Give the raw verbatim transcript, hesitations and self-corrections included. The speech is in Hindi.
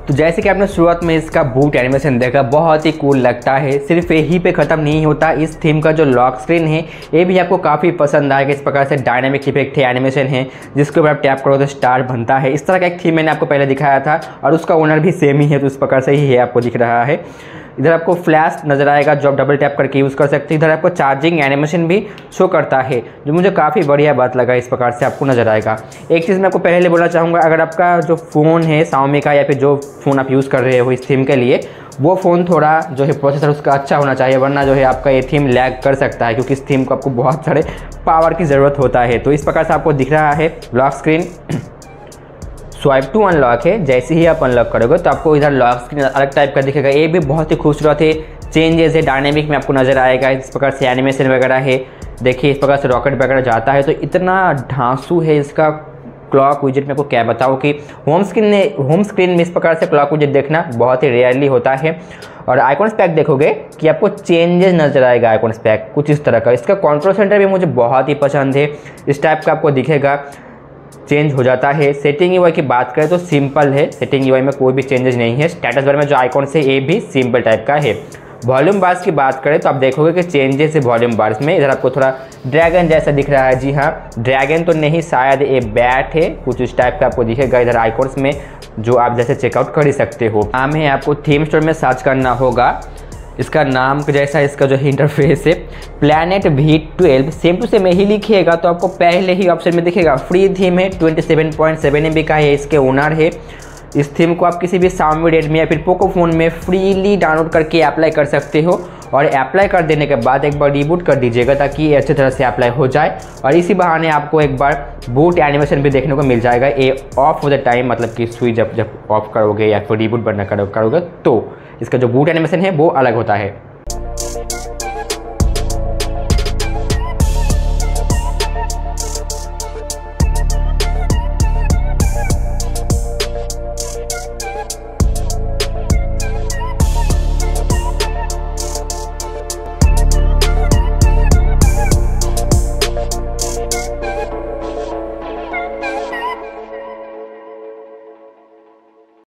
तो जैसे कि आपने शुरुआत में इसका बूट एनिमेशन देखा, बहुत ही कूल लगता है। सिर्फ यही पे ख़त्म नहीं होता, इस थीम का जो लॉक स्क्रीन है ये भी आपको काफ़ी पसंद आएगा। इस प्रकार से डायनामिक इफेक्ट है, एनिमेशन है, जिसके ऊपर आप टैप करो तो स्टार बनता है। इस तरह का एक थीम मैंने आपको पहले दिखाया था और उसका ओनर भी सेम ही है, तो इस प्रकार से ही है आपको दिख रहा है। इधर आपको फ्लैश नज़र आएगा जो आप डबल टैप करके यूज़ कर सकते हैं। इधर आपको चार्जिंग एनिमेशन भी शो करता है, जो मुझे काफ़ी बढ़िया बात लगा। इस प्रकार से आपको नज़र आएगा। एक चीज़ मैं आपको पहले बोलना चाहूँगा, अगर आपका जो फ़ोन है Xiaomi का या फिर जो फ़ोन आप यूज़ कर रहे हो इस थीम के लिए, वो फ़ोन थोड़ा जो है प्रोसेसर उसका अच्छा होना चाहिए, वरना जो है आपका ये थीम लैग कर सकता है, क्योंकि इस थीम को आपको बहुत सारे पावर की ज़रूरत होता है। तो इस प्रकार से आपको दिख रहा है lock screen. Swipe to unlock है, जैसे ही आप अनलॉक करोगे तो आपको इधर लॉक स्क्रीन अलग टाइप का दिखेगा। ये भी बहुत ही खूबसूरत है, चेंजेस है, डायनेमिक में आपको नज़र आएगा। इस प्रकार से एनिमेशन वगैरह है, देखिए इस प्रकार से रॉकेट वगैरह जाता है, तो इतना ढांसू है इसका क्लॉक विजेट। में आपको क्या बताऊँ कि होम स्क्रीन ने होम स्क्रीन में इस प्रकार से क्लॉक विजेट देखना बहुत ही रेयरली होता है। और आइकॉन पैक देखोगे कि आपको चेंजेस नज़र आएगा, आइकॉन पैक कुछ इस तरह का। इसका कंट्रोल सेंटर भी मुझे बहुत ही पसंद है, इस टाइप का आपको दिखेगा, चेंज हो जाता है। सेटिंग यूआई की बात करें तो सिंपल है, सेटिंग यूआई में कोई भी चेंजेस नहीं है। स्टेटस बार में जो आइकॉन है ये भी सिंपल टाइप का है। वॉल्यूम बार्स की बात करें तो आप देखोगे कि चेंजेस है वॉल्यूम बार्स में। इधर आपको थोड़ा ड्रैगन जैसा दिख रहा है, जी हाँ, ड्रैगन तो नहीं, शायद ये बैट है, कुछ इस टाइप का आपको दिखेगा इधर आइकॉन्स में, जो आप जैसे चेकआउट कर ही सकते हो। नाम है आपको थीम स्टोर में सर्च करना होगा, इसका नाम जैसा इसका जो इंटरफेस है planet V twelve, same to same यही लिखिएगा तो आपको पहले ही ऑप्शन में दिखेगा। फ्री थीम है, twenty seven point seven M B का है, इसके ओनर है। इस थीम को आप किसी भी Xiaomi, रेडमी या फिर पोको फ़ोन में फ्रीली डाउनलोड करके अप्लाई कर सकते हो। और अप्लाई कर देने के बाद एक बार रिबूट कर दीजिएगा ताकि ये अच्छी तरह से अप्लाई हो जाए, और इसी बहाने आपको एक बार बूट एनिमेशन भी देखने को मिल जाएगा। ये ऑफ हो द टाइम, मतलब कि स्विच जब जब ऑफ करोगे या फिर रिबूट बनना करोगे तो इसका जो बूट एनिमेशन है वो अलग होता है।